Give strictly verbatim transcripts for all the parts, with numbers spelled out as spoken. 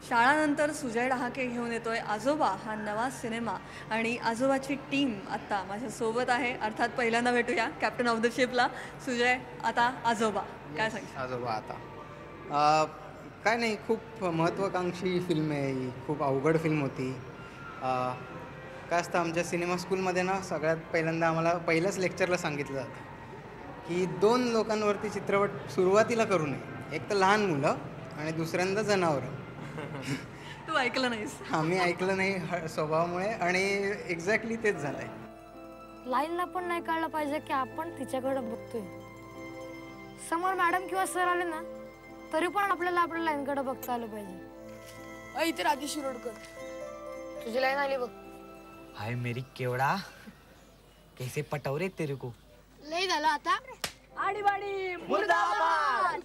शाळानंतर सुजय डहाके घेऊन येतोय आजोबा हा नवा सिनेमा आणि आजोबाची टीम आत्ता माझ्यासोबत आहे. अर्थात पहिल्यांदा भेटूया कॅप्टन ऑफ द शिपला सुजय, आता आजोबा. काय सांगशील? आजोबा आता अ, काय नाही, खूप महत्त्वाकांक्षी फिल्म आहे ही. खूप अवघड फिल्म होती. अ, काय असतं आमच्या सिनेमा स्कूलमध्ये ना, सगळ्यात पहिल्यांदा आम्हाला पहिल्याच लेक्चरला सांगितलं जातं की दोन लोकांवरती चित्रपट सुरुवातीला करू नये. एक तर लहान मुलं आणि दुसऱ्यांदा जनावरं. तू ऐकलं नाहीस? आम्ही ऐकलं नाही ह स्वभावामुळे आणि एक्झॅक्टली तेच झालं आहे. लाईनला पण नाही कळलं पाहिजे की आपण तिच्याकडे बघतोय. समोर मॅडम किंवा सर आले ना तरी पण आपल्याला आपल्या लाईनकडे बघता आलं पाहिजे. ऐ तर आधी शिरोडकर, तुझी लाईन आली बघ. हाय मेरी केवड़ा, कैसे पटवरे तेरे को. लई झालं आता. आडीवाडी मुर्दाबाद,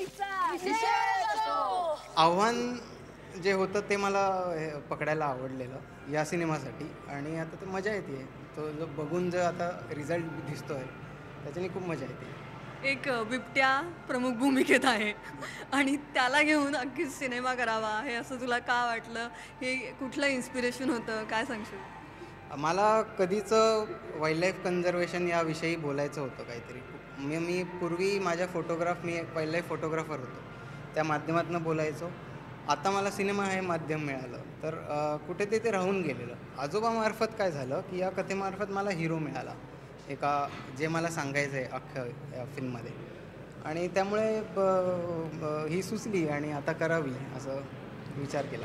आव्हान जे होतं ते मला हे पकडायला आवडलेलं या सिनेमासाठी आणि आता तर मजा येते. तो जो बघून जो आता रिझल्ट दिसतोय त्याच्याने खूप मजा येते. एक बिबट्या प्रमुख भूमिकेत आहे आणि त्याला घेऊन अगदी सिनेमा करावा हे असं तुला का वाटलं? हे कुठलं इन्स्पिरेशन होतं? काय सांगशील? मला कधीच वाईल्ड लाईफ कन्झर्वेशन याविषयी बोलायचं होतं काहीतरी. मी मी पूर्वी माझ्या फोटोग्राफ मी एक वाईल्ड लाईफ फोटोग्राफर होतो, त्या माध्यमातून बोलायचो. आता मला सिनेमा हे माध्यम मिळालं तर कुठे ते ते राहून गेलेलं. आजोबामार्फत काय झालं की या कथेमार्फत मला हिरो मिळाला एका, जे मला सांगायचं आहे अख्ख्या या फिल्ममध्ये, आणि त्यामुळे ब, ब, ही सुचली आणि आता करावी असं विचार केला.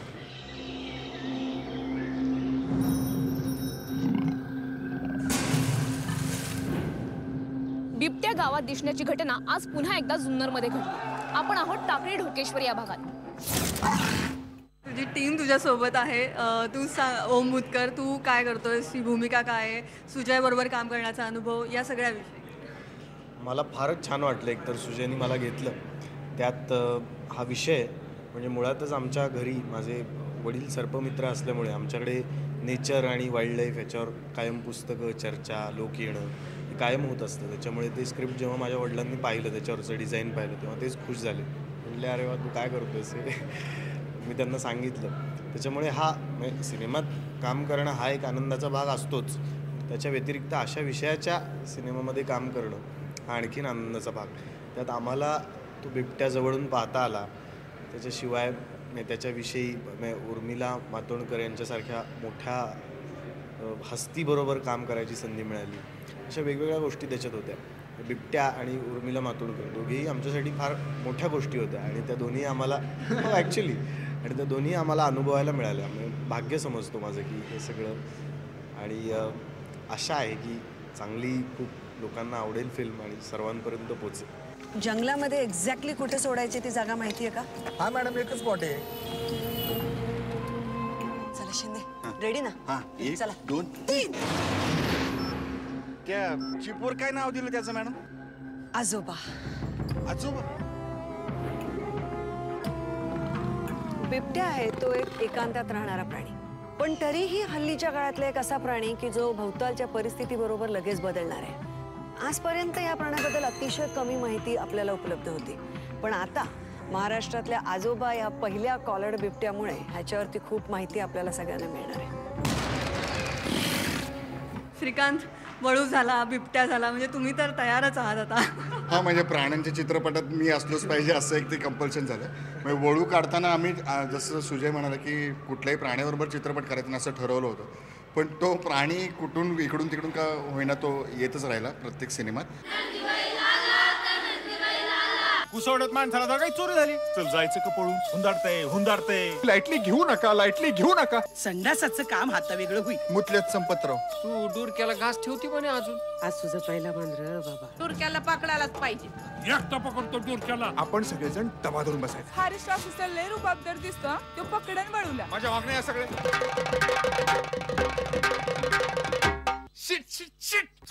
बिबट्या गावात दिसण्याची घटना आज पुन्हा एकदा जुन्नरमध्ये घडली. आपण आहोत टाकळी ढोकेश्वर या भागात. तुझी टीम तुझ्यासोबत आहे. तू सांग ओम मुतकर, तू काय करतोयस? ही भूमिका काय आहे? सुजय बरोबर काम करण्याचा अनुभव या सगळ्याविषयी. मला फारच छान वाटलं एकतर सुजयनी मला घेतलं त्यात. हा विषय म्हणजे मुळातच आमच्या घरी माझे वडील सर्पमित्र असल्यामुळे आमच्याकडे नेचर आणि वाईल्ड लाईफ याच्यावर कायम पुस्तकं, चर्चा, लोक येणं हे कायम होत असतं. त्याच्यामुळे ते स्क्रिप्ट जेव्हा माझ्या वडिलांनी पाहिलं, त्याच्यावरचं डिझाईन पाहिलं, तेव्हा तेच खुश झाले. म्हणले अरे वा, तू काय करतोयस हे. मी त्यांना सांगितलं. त्याच्यामुळे हा म्हणजे सिनेमात काम करणं हा एक आनंदाचा भाग असतोच. त्याच्या व्यतिरिक्त अशा विषयाच्या सिनेमामध्ये काम करणं हा आणखीन आनंदाचा भाग. त्यात आम्हाला तो बिबट्या जवळून पाहता आला. त्याच्याशिवाय त्याच्याविषयी उर्मिला मातोंडकर यांच्यासारख्या मोठ्या हस्तीबरोबर काम करायची संधी मिळाली. अशा वेगवेगळ्या गोष्टी त्याच्यात होत्या. बिबट्या आणि उर्मिला मातोंडकर दोघेही आमच्यासाठी फार मोठ्या गोष्टी होत्या आणि त्या दोन्ही आम्हाला ॲक्च्युली आणि त्या दोन्ही आम्हाला अनुभवायला मिळाल्या. म्हणजे भाग्य समजतो माझं की हे सगळं. आणि आशा आहे की चांगली खूप लोकांना आवडेल फिल्म आणि सर्वांपर्यंत पोचेल. जंगलामध्ये एक्झॅक्टली कुठे सोडायची ती जागा माहिती आहे का? हा मॅडम, एकच स्पॉट आहे. चला शिंदे, रेडी ना? हा, एक, चला, दोन, तीन. त्या चिपवर काय नाव दिलं त्याचं मॅडम? आजोबा. आजोबा? बिबट्या आहे तो एक एकांतात राहणारा प्राणी, पण तरीही हल्लीच्या काळातला एक असा प्राणी की जो भोवतालच्या परिस्थितीबरोबर लगेच बदलणार आहे. आजपर्यंत या प्राण्याबद्दल अतिशय कमी माहिती आपल्याला उपलब्ध होती, पण आता महाराष्ट्रातल्या आजोबा या पहिल्या कॉलर्ड बिबट्यामुळे ह्याच्यावरती खूप माहिती आपल्याला सगळ्यांना मिळणार आहे. श्रीकांत, वळू झाला, बिबट्या झाला, म्हणजे तुम्ही तर तयारच आहात आता. हा, म्हणजे प्राण्यांच्या चित्रपटात मी असलोच पाहिजे असं एक ते कंपल्शन झालं. म्हणजे वळू काढताना आम्ही जसं सुजय म्हणाला की कुठल्याही प्राण्याबरोबर चित्रपट करायचं नाही असं ठरवलं होतं, पण तो प्राणी कुठून इकडून तिकडून का होईना तो येतच राहिला प्रत्येक सिनेमात. कुसवडत माणसाला जर काही चोरी झाली चल जायचं का पळून. हुंदाडते हुंदाडते लाईटली घेऊ नका, लाईटली घेऊ नका. संडासाचं काम हाता वेगळं होईल. मुतल्यात संपतराव, तू डोरक्याला घास ठेवती म्हणे अजून. आज तुझा पहिला मांजर बाबा. डोरक्याला पकडायलाच पाहिजे. एकटा पकडतो डोरक्याला. आपण सगळेजण दबा धरून बसायचं. फॉरेस्ट ऑफिसर लय रुबाबदार दिसतो. तो पकडन वळूला. माझ्या वागण्या सगळे. Shit shit shit.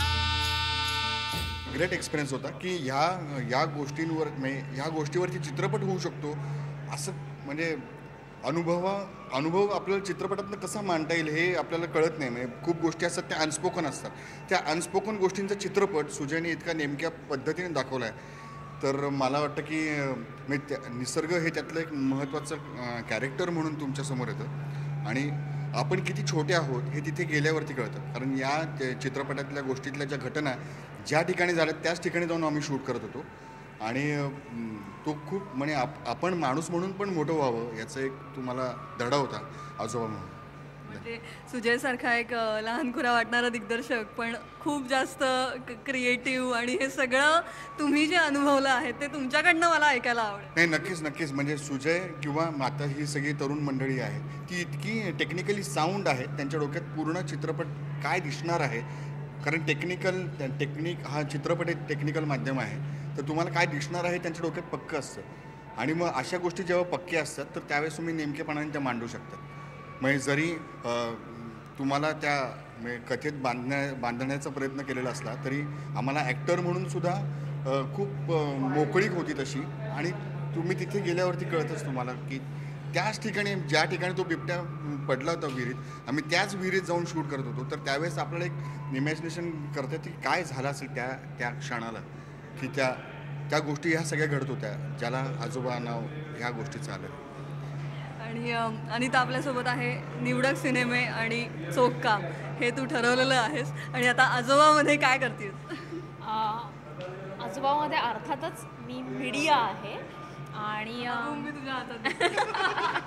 Great experience होता की ह्या या गोष्टींवर म्हणजे ह्या गोष्टीवरती चित्रपट होऊ शकतो असं. म्हणजे अनुभव अनुभव आपल्याला चित्रपटातनं कसा मांडता येईल हे आपल्याला कळत नाही. म्हणजे खूप गोष्टी असतात त्या अनस्पोकन असतात. त्या अनस्पोकन गोष्टींचा चित्रपट सुजयने इतका नेमक्या पद्धतीने दाखवला आहे तर मला वाटतं की अं, म्हणजे त्या निसर्ग हे त्यातलं एक महत्त्वाचं कॅरेक्टर म्हणून तुमच्यासमोर येतं आणि आपण किती छोटे आहोत हे तिथे गेल्यावरती कळतं. कारण या ते चित्रपटातल्या गोष्टीतल्या ज्या घटना ज्या ठिकाणी झाल्यात त्याच ठिकाणी जाऊन आम्ही शूट करत होतो आणि अं, तो खूप म्हणजे आप आपण माणूस म्हणून पण मोठं व्हावं याचा एक तुम्हाला धडा होता आजोबा म्हणून. म्हणजे सुजयसारखा एक अ, लहानखुरा वाटणारा दिग्दर्शक पण खूप जास्त क्रिएटिव्ह आणि हे सगळं तुम्ही जे अनुभवलं आहे ते तुमच्याकडनं मला ऐकायला आवडेल. नाही नक्कीच नक्कीच म्हणजे सुजय किंवा माता ही सगळी तरुण मंडळी आहे ती इतकी टेक्निकली साऊंड आहे त्यांच्या डोक्यात पूर्ण चित्रपट काय दिसणार आहे कारण टेक्निकल टेक्निक हा चित्रपट एक टेक्निकल माध्यम आहे तर तुम्हाला काय दिसणार आहे त्यांच्या डोक्यात पक्कं असतं आणि मग अशा गोष्टी जेव्हा पक्के असतात तर त्यावेळेस तुम्ही नेमकेपणाने त्या मांडू शकतात. म्हणजे जरी तुम्हाला त्या म्हणजे कथेत बांधण्या बांधण्याचा प्रयत्न केलेला असला तरी आम्हाला ॲक्टर म्हणून सुद्धा खूप मोकळीक होती तशी आणि तुम्ही तिथे गेल्यावरती कळतच तुम्हाला की त्याच ठिकाणी ज्या ठिकाणी तो बिबट्या पडला होता विहिरीत आम्ही त्याच विहिरीत जाऊन शूट करत होतो तर त्यावेळेस आपल्याला एक इमॅजिनेशन करतात की काय झालं असेल त्या त्या क्षणाला की त्या त्या गोष्टी ह्या सगळ्या घडत होत्या ज्याला आजोबा नाव ह्या गोष्टीचं आलं. आणि अनिता आपल्यासोबत आहे. निवडक सिनेमे आणि चोख काम हे तू ठरवलेलं आहेस आणि आता आजोबामध्ये काय करतेस? आजोबामध्ये अर्थातच मी मीडिया आहे आणि मी तुझ्या हातात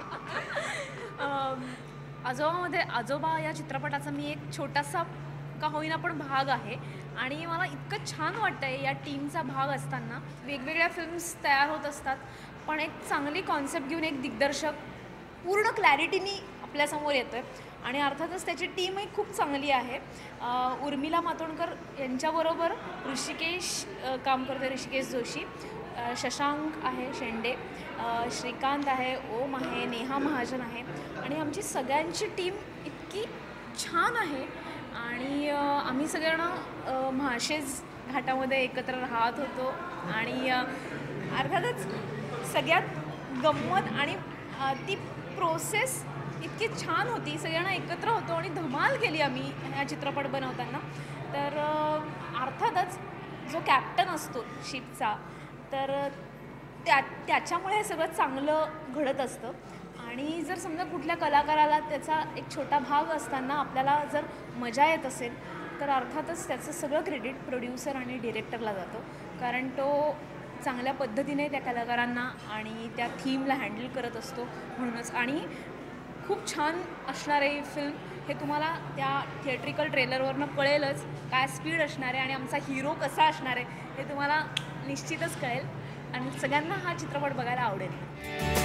आजोबामध्ये आजोबा या चित्रपटाचा मी एक छोटासा का होईना पण भाग आहे आणि मला इतकं छान वाटतं आहे या टीमचा भाग असताना. वेगवेगळ्या फिल्म्स तयार होत असतात पण एक चांगली कॉन्सेप्ट घेऊन एक दिग्दर्शक पूर्ण क्लॅरिटीनी आपल्यासमोर येतो आहे आणि अर्थातच त्याची टीमही खूप चांगली आहे. उर्मिला मातोंडकर यांच्याबरोबर ऋषिकेश काम करतो, ऋषिकेश जोशी, शशांक आहे शेंडे, श्रीकांत आहे, ओम आहे, नेहा महाजन आहे आणि आमची सगळ्यांची टीम इतकी छान आहे आणि आम्ही सगळ्यांना म्हाळशेज घाटामध्ये एकत्र राहत होतो आणि अर्थातच सगळ्यात गंमत आणि ती प्रोसेस इतकी छान होती. सगळ्यांना एकत्र होतो आणि धमाल केली आम्ही हा चित्रपट बनवताना. तर अर्थातच जो कॅप्टन असतो शिपचा तर त्या त्याच्यामुळे हे सगळं चांगलं घडत असतं आणि जर समजा कुठल्या कलाकाराला त्याचा एक छोटा भाग असताना आपल्याला जर मजा येत असेल तर अर्थातच त्याचं सगळं क्रेडिट प्रोड्युसर आणि डिरेक्टरला जातं कारण तो चांगल्या पद्धतीने त्या कलाकारांना आणि त्या थीमला हँडल करत असतो म्हणूनच. आणि खूप छान असणारे फिल्म हे तुम्हाला त्या थिएट्रिकल ट्रेलरवरनं कळेलच काय स्पीड असणार आहे आणि आमचा हिरो कसा असणार आहे हे तुम्हाला निश्चितच कळेल आणि सगळ्यांना हा चित्रपट बघायला आवडेल.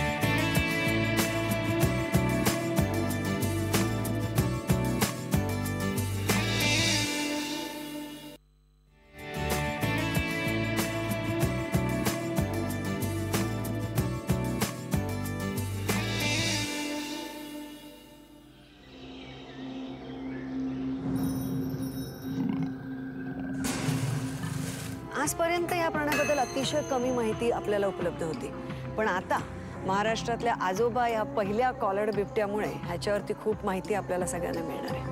आजपर्यंत या प्राण्याबद्दल अतिशय कमी माहिती आपल्याला उपलब्ध होती पण आता महाराष्ट्रातल्या आजोबा या पहिल्या कॉलर्ड बिबट्यामुळे ह्याच्यावरती खूप माहिती आपल्याला सगळ्यांना मिळणार आहे.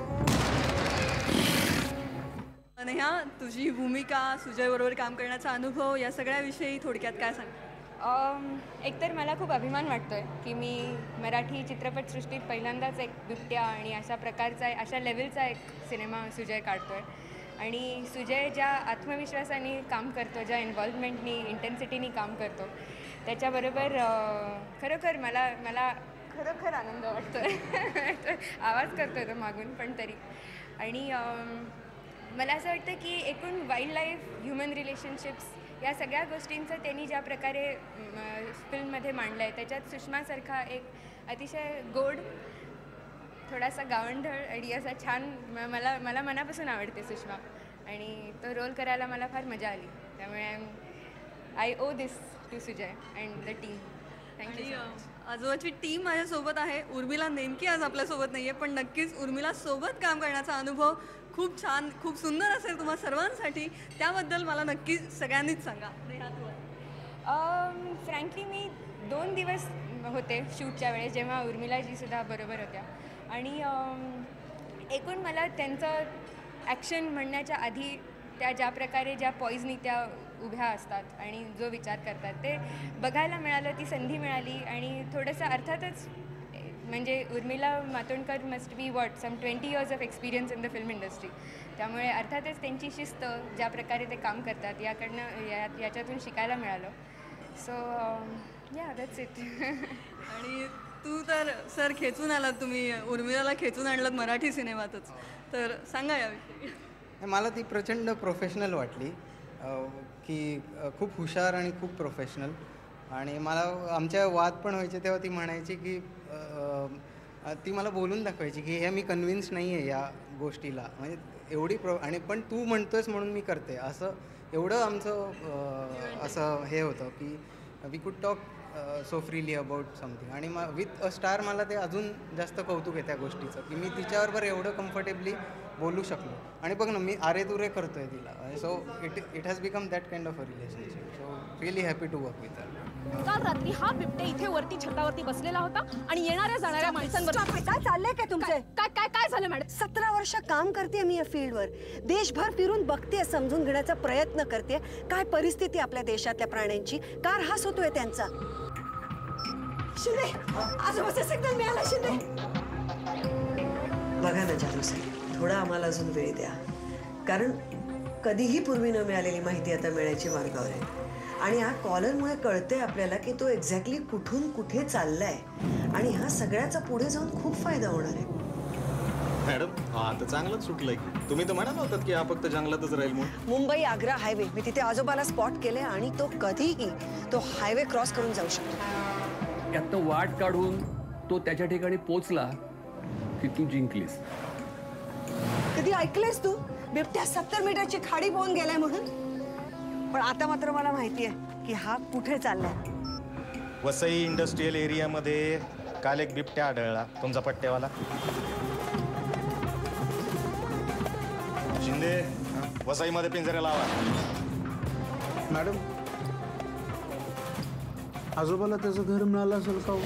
नेहा, तुझी भूमिका, सुजयबरोबर काम करण्याचा अनुभव या सगळ्याविषयी थोडक्यात काय सांग? एकतर मला खूप अभिमान वाटतोय की मी मराठी चित्रपटसृष्टीत पहिल्यांदाच एक बिबट्या आणि अशा प्रकारचा अशा लेवलचा एक सिनेमा सुजय काढतोय आणि सुजय ज्या आत्मविश्वासाने काम करतो, ज्या इन्व्हॉल्वमेंटनी इंटेन्सिटीनी काम करतो त्याच्याबरोबर खरोखर मला मला खरोखर आनंद वाटतो आहे. आवाज करतो तो मागून पण तरी. आणि मला असं वाटतं की एकूण वाईल्ड लाईफ, ह्युमन रिलेशनशिप्स या सगळ्या गोष्टींचं त्यांनी ज्या प्रकारे फिल्ममध्ये मांडलं आहे त्याच्यात सुषमासारखा एक अतिशय गोड, थोडासा गावंढळ आणि असा छान मला मला मनापासून आवडते सुषमा आणि तो रोल करायला मला फार मजा आली. त्यामुळे I owe this to Sujay and the team. Thank you so much. आजोबाची टीम माझ्यासोबत आहे. उर्मिला नेमकी आज आपल्यासोबत नाही आहे पण नक्कीच उर्मिला सोबत काम करण्याचा अनुभव खूप छान, खूप सुंदर असेल तुम्हा सर्वांसाठी. त्याबद्दल मला नक्कीच सगळ्यांनीच सांगा. फ्रँकली मी दोन दिवस होते शूटच्या वेळेस जेव्हा उर्मिलाजीसुद्धा बरोबर होत्या आणि एकूण मला त्यांचं ॲक्शन म्हणण्याच्या आधी त्या ज्या प्रकारे ज्या पॉईजनी त्या उभ्या असतात आणि जो विचार करतात ते बघायला मिळालं, ती संधी मिळाली. आणि थोडंसं अर्थातच म्हणजे Urmila Matondkar must be what some twenty years of experience in the film industry. त्यामुळे अर्थातच त्यांची शिस्त, ज्या प्रकारे ते काम करतात याकडनं या याच्यातून शिकायला मिळालं. सो या दॅट्स इट. आणि तू तर सर खेचून आलात, तुम्ही उर्मिलाला खेचून आणलात मराठी सिनेमातच, तर सांगा याविषयी. मला ती प्रचंड प्रोफेशनल वाटली, की खूप हुशार आणि खूप प्रोफेशनल. आणि मला आमच्या वाद पण व्हायचे तेव्हा ती म्हणायची की ती मला बोलून दाखवायची की हे मी कन्व्हिन्स नाही आहे या गोष्टीला, म्हणजे एवढी प्रो आणि पण तू म्हणतोयस म्हणून मी करते, असं एवढं आमचं असं हे होतं की we could talk so freely about something. आणि मग विथ अ स्टार मला ते अजून जास्त कौतुक आहे त्या गोष्टीचं, की मी तिच्याबरोबर एवढं कम्फर्टेबली बोलू शकलो. आणि बघ ना, मी आरे तुरे करतोय तिला, so it it has become that kind of a relationship. So really happy to work with her. काल रात्री हा बिबट्या इथे वरती छतावरती बसलेला होता आणि येणाऱ्या जाणाऱ्या माणसांवर काय चाललंय काय तुमचे? काय काय काय झालं मॅडम? सतरा वर्ष काम करते मी या फील्डवर, देशभर फिरून बघते, समजून घेण्याचा प्रयत्न करते काय परिस्थिती आपल्या देशातल्या प्राण्यांची, का ऱ्हास होतोय त्यांचा. शिंदे, आजोबाचा सिग्नल मिळाला. शिंदे बघा ना जादू साहेब, थोडा आम्हाला अजून वेळ द्या, कारण कधीही पूर्वी न मिळालेली माहिती आता मिळायची मार्गावर आहे. आणि या कॉलरमुळे कळतंय आपल्याला की तो एक्झॅक्टली कुठून कुठे चाललाय आणि ह्या सगळ्याचा पुढे जाऊन खूप फायदा होणार आहे. मॅडम, हा तर चांगलंच सुटलंय की. तुम्ही तर म्हणाला होतात की हा फक्त जंगलातच राहील म्हणून. मुंबई आग्रा हायवे, मी तिथे आजोबाला स्पॉट केले आणि तो कधीही तो हायवे क्रॉस करून जाऊ शकतो. यात वाट काढून तो त्याच्या ठिकाणी पोचला की तू जिंकलीस. कधी ऐकलेस तू बिबट्या सत्तर मीटरची खाडी पोहून गेलाय म्हणून? पण आता मात्र मला माहिती आहे की हा कुठे चाललाय. वसई इंडस्ट्रियल एरियामध्ये काल एक बिबट्या आढळला, तुमचा पट्ट्यावाला. शिंदे, वसईमध्ये पिंजरे लावा. मॅडम, आजोबाला त्याचं घर मिळालं असेल का?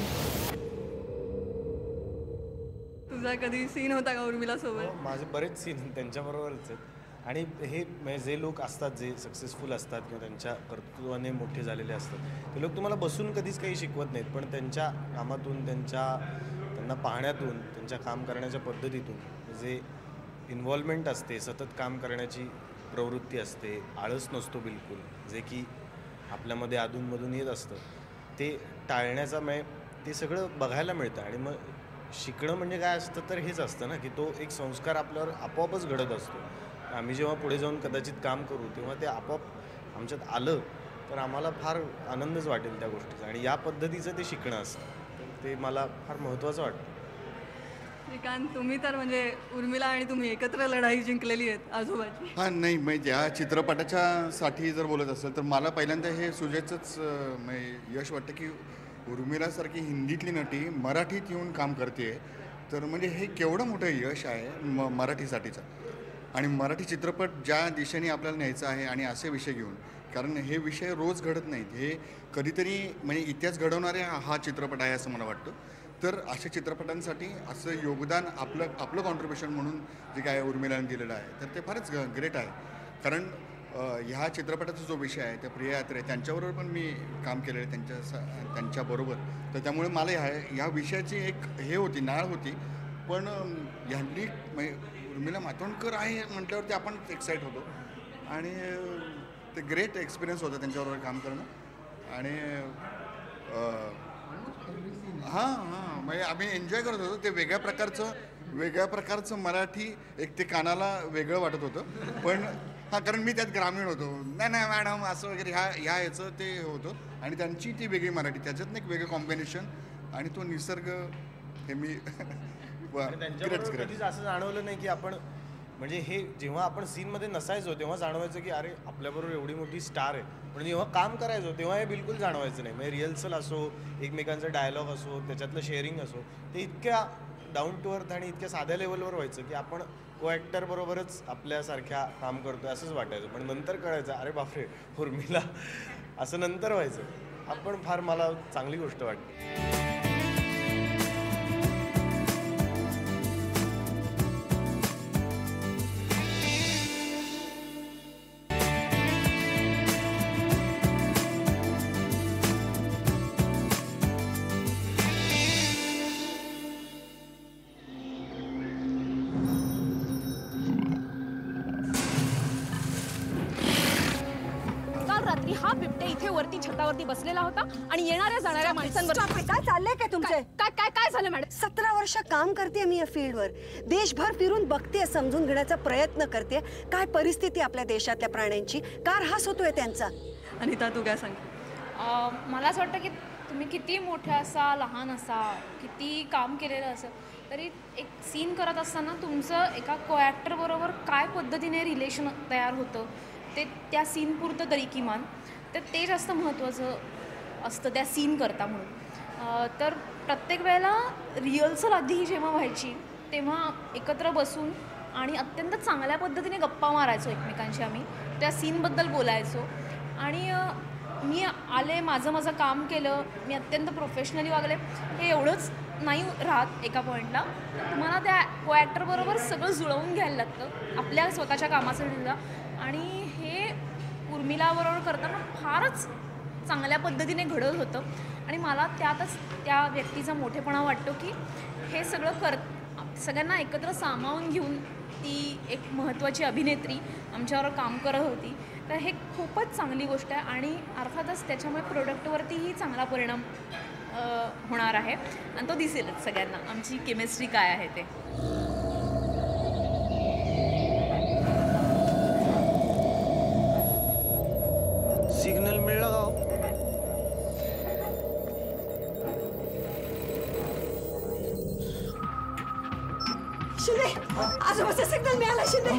तुझा कधी सीन होता का उर्मिला सोबत? माझे बरेच सीन त्यांच्याबरोबरच आहेत. आणि हे म्हणजे जे लोक असतात, जे सक्सेसफुल असतात किंवा त्यांच्या कर्तृत्वाने मोठे झालेले असतात, ते लोक तुम्हाला बसून कधीच काही शिकवत नाहीत, पण त्यांच्या कामातून, त्यांच्या त्यांना पाहण्यातून, त्यांच्या काम करण्याच्या पद्धतीतून जे इन्व्हॉल्वमेंट असते, सतत काम करण्याची प्रवृत्ती असते, आळस नसतो बिलकुल, जे की आपल्यामध्ये अधूनमधून येत असतं, ते टाळण्याचा म्हणजे ते सगळं बघायला मिळतं. आणि मग शिकणं म्हणजे काय असतं तर हेच असतं ना, की तो एक संस्कार आपल्यावर आपोआपच घडत असतो. आम्ही जेव्हा पुढे जाऊन कदाचित काम करू तेव्हा ते आपोआप आमच्यात आलं तर आम्हाला फार आनंदच वाटेल त्या गोष्टीचा. आणि या पद्धतीचं ते शिकणं असतं, ते मला फार महत्त्वाचं वाटतं. श्रीकांत, तुम्ही तर म्हणजे उर्मिला आणि तुम्ही एकत्र लढाई जिंकलेली आहेत आजोबाची. हां, नाही म्हणजे या चित्रपटाच्या साठी जर बोलत असेल तर मला पहिल्यांदा हे सुजयचंच म्हणजे यश वाटतं की उर्मिलासारखी हिंदीतली नटी मराठीत येऊन काम करते, तर म्हणजे हे केवढं मोठं यश आहे म मराठीसाठीचं. आणि मराठी चित्रपट ज्या दिशेने आपल्याला न्यायचं आहे आणि असे विषय घेऊन, कारण हे विषय रोज घडत नाहीत, हे कधीतरी म्हणजे इतिहास घडवणारे हा चित्रपट आहे असं मला वाटतं. तर अशा चित्रपटांसाठी असं योगदान आपलं आपलं कॉन्ट्रीब्युशन म्हणून जे काय उर्मिलाने दिलेलं आहे तर ते फारच ग्रेट आहे. कारण ह्या चित्रपटाचा जो विषय आहे त्या प्रिययात्रे त्यांच्याबरोबर पण मी काम केलेलं आहे त्यांच्या त्यांच्याबरोबर, तर त्यामुळे मला ह्या ह्या विषयाची एक हे होती, नाळ होती. पण ह्यांनी म्हणजे उर्मिला मातोंडकर आहे म्हटल्यावरती आपण एक्साईट होतो आणि ते ग्रेट एक्सपिरियन्स होता त्यांच्याबरोबर काम करणं. आणि हां हां म्हणजे आम्ही एन्जॉय करत होतो. ते वेगळ्या प्रकारचं वेगळ्या प्रकारचं मराठी एक ते कानाला वेगळं वाटत होतं. पण हां, कारण मी त्यात ग्रामीण होतो, नाही नाही मॅडम असं वगैरे ह्या ह्या याचं ते होतं. आणि त्यांची ती वेगळी मराठी, त्याच्यात एक वेगळं कॉम्बिनेशन आणि तो निसर्ग हे मी कधीच असं जाणवलं नाही की आपण म्हणजे हे जेव्हा आपण सीनमध्ये नसायचो तेव्हा जाणवायचं की अरे आपल्याबरोबर एवढी मोठी स्टार आहे, पण जेव्हा काम करायचो तेव्हा हे बिलकुल जाणवायचं नाही. म्हणजे रिहर्सल असो, एकमेकांचा डायलॉग असो, त्याच्यातलं शेअरिंग असो, ते इतक्या डाऊन टू अर्थ आणि इतक्या साध्या लेवलवर व्हायचं की आपण को ॲक्टर बरोबरच आपल्यासारख्या काम करतोय असंच वाटायचं. पण नंतर कळायचं अरे बापरे उर्मिला, असं नंतर व्हायचं. आपण फार मला चांगली गोष्ट वाटते. काल रात्री हा बिबट्या इथे वरती छतावरती बसलेला होता आणि येणाऱ्या जाणाऱ्या माणसांवर काय चाललंय काय तुमचे काय काय काय झालं मॅडम? सतरा वर्ष काम करते मी या फील्डवर, देशभर फिरून बघते, समजून घेण्याचा प्रयत्न करते काय परिस्थिती आपल्या देशातल्या प्राण्यांची, का ऱ्हास होतोय त्यांचा. अनिता तू काय सांग? मला असं वाटतं की तुम्ही किती मोठे असा लहान असा किती काम केलेलं असं तरी एक सीन करत असताना तुमचं एका को ॲक्टरबरोबर काय पद्धतीने रिलेशन तयार होतं ते त्या सीनपुरतं तरी किमान तर ते जास्त महत्त्वाचं असतं त्या सीन करता म्हणून. तर प्रत्येक वेळेला रिहर्सल आधी जेव्हा व्हायची तेव्हा एकत्र बसून आणि अत्यंत चांगल्या पद्धतीने गप्पा मारायचो एकमेकांशी, आम्ही त्या सीनबद्दल बोलायचो आणि मी आले माझं माझं काम केलं, मी अत्यंत प्रोफेशनली वागले हे एवढंच नाही राहत. एका पॉईंटला तुम्हाला त्या को ॲक्टरबरोबर सगळं जुळवून घ्यायला लागतं आपल्या स्वतःच्या कामासाठीला आणि हे उर्मिलाबरोबर करताना फारच चांगल्या पद्धतीने घडत होतं आणि मला त्यातच त्या व्यक्तीचा मोठेपणा वाटतो की हे सगळं कर सगळ्यांना एकत्र सामावून घेऊन ती एक महत्त्वाची अभिनेत्री आमच्यावर काम करत होती. तर हे खूपच चांगली गोष्ट आहे आणि अर्थातच त्याच्यामुळे प्रोडक्टवरतीही चांगला परिणाम होणार आहे आणि तो दिसेलच सगळ्यांना आमची केमिस्ट्री काय आहे ते. सिग्नल मिळला का? शिंदे आजोबाचा सिग्नल मिळाला. शिंदे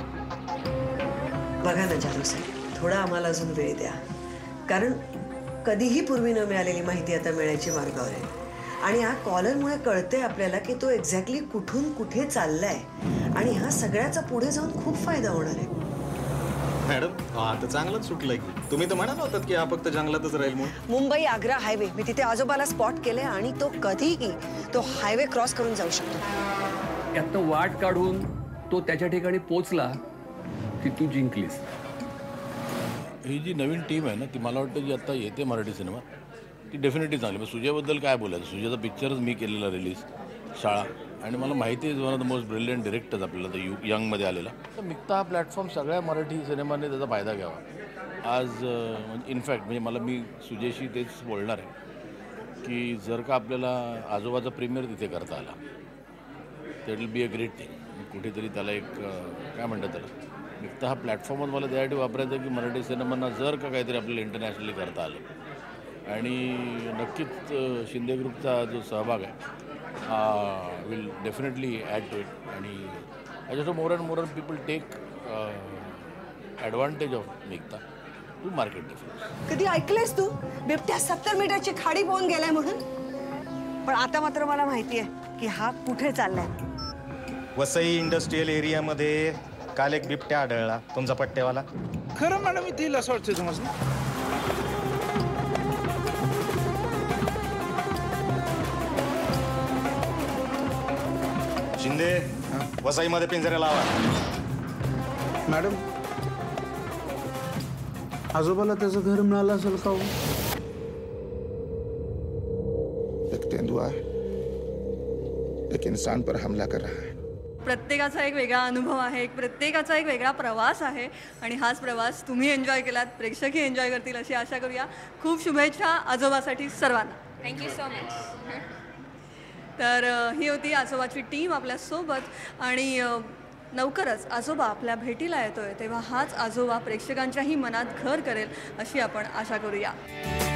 बघा ना जालू साहेब, थोडा आम्हाला अजून वेळ द्या, कारण कधीही पूर्वी न मिळालेली माहिती आता मिळायची मार्गावर आहे आणि या कॉलरमुळे कळतंय आपल्याला की तो एक्झॅक्टली कुठून कुठे चाललाय आणि ह्या सगळ्याचा पुढे जाऊन खूप फायदा होणार आहे. मॅडम आता चांगलंच सुटलंय की तुम्ही तर म्हणाला होतात की हा फक्त जंगलातच राहील म्हणून. मुंबई आग्रा हायवे, मी तिथे आजोबाला स्पॉट केले आणि तो कधीही तो हायवे क्रॉस करून जाऊ शकतो. यातनं वाट काढून तो त्याच्या ठिकाणी पोचला की तू जिंकलीस. ही जी नवीन टीम आहे ना ती मला वाटतं जी आता येते मराठी सिनेमा ती डेफिनेटली चांगली. मग सुजयबद्दल काय बोलायचं, सुजयचा पिक्चरच मी केलेला रिलीज शाळा आणि मला माहिती आहे one of the most brilliant directors आपल्याला तर यू यंगमध्ये आलेला. तर मिगता हा प्लॅटफॉर्म सगळ्या मराठी सिनेमाने त्याचा फायदा घ्यावा. आज इनफॅक्ट म्हणजे मला मी सुजयशी तेच बोलणार आहे की जर का आपल्याला आजोबाचा प्रीमियर तिथे करता आला that will be a great thing. कुठेतरी त्याला एक काय म्हणतात त्याला मिगता हा प्लॅटफॉर्मच मला त्यासाठी वापरायचा की मराठी सिनेमांना जर का काहीतरी आपल्याला इंटरनॅशनली करता आलं आणि नक्कीच शिंदे ग्रुपचा जो सहभाग आहे will definitely add to it आणि त्याच्यात more and more and people take advantage of मिगता टू मार्केट डिफरन्स. कधी ऐकलेस तू बिबट्या सत्तर मीटरची खाडी पोहून गेलाय म्हणून? पण आता मात्र मला माहिती आहे की हा कुठे चाललाय. वसई इंडस्ट्रियल एरियामध्ये काल एक बिबट्या आढळला, तुमचा पट्टेवाला. खरं मॅडम इथे येईल असं वाटतं तुम्हाला? शिंदे वसईमध्ये पिंजरे लावा. मॅडम आजोबाला त्याचं घर मिळालं असेल का? एक तेंदुआ एक इंसान पर हमला कर रहा है. प्रत्येकाचा एक वेगळा अनुभव आहे, एक प्रत्येकाचा एक वेगळा प्रवास आहे आणि हाच प्रवास तुम्ही एन्जॉय केलात, प्रेक्षकही एन्जॉय करतील अशी आशा करूया. खूप शुभेच्छा आजोबासाठी सर्वांना. Thank you so much. तर ही होती आजोबाची टीम आपल्यासोबत आणि लवकरच आजोबा आपल्या भेटीला येतोय तेव्हा हाच आजोबा प्रेक्षकांच्याही मनात घर करेल अशी आपण आशा करूया.